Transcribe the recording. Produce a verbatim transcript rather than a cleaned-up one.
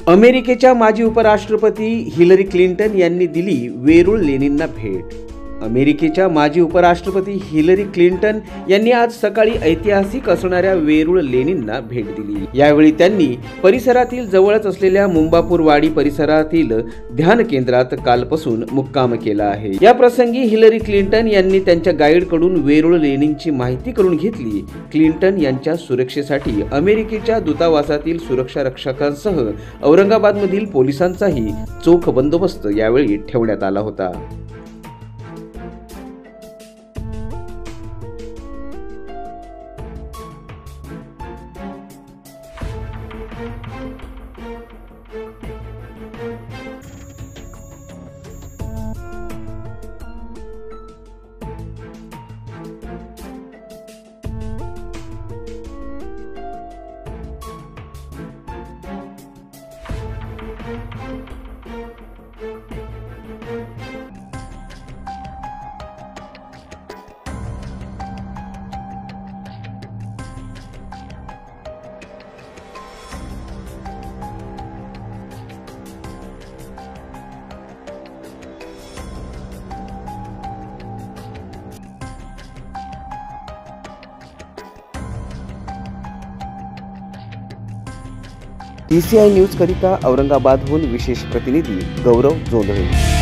अमेरिकेच्या माजी उपराष्ट्रपती हिलरी क्लिंटन यांनी दिली वेरूळ लेणींना भेट। अमेरिकेच्या माजी उपराष्ट्रपती हिलरी क्लिंटन यांनी आज सकाळी ऐतिहासिक असणाऱ्या वेरूळ लेणींना भेट दिली। यावेळी त्यांनी परिसरातील जवळच असलेल्या मुंबापूर वाडी परिसरातील ध्यान केंद्रात कालपासून मुक्काम केला आहे। या प्रसंगी हिलरी क्लिंटन यांनी त्यांच्या गाईडकडून वेरूळ लेणींची माहिती करून घेतली। क्लिंटन यांच्या सुरक्षेसाठी अमेरिकेच्या दूतावासातील सुरक्षा रक्षकांसह औरंगाबादमधील पोलिसांचाही चोख बंदोबस्त यावेळी ठेवण्यात आला होता। टी सी आय न्यूज करिता औरंगाबादहून विशेष प्रतिनिधी गौरव जोंधळे।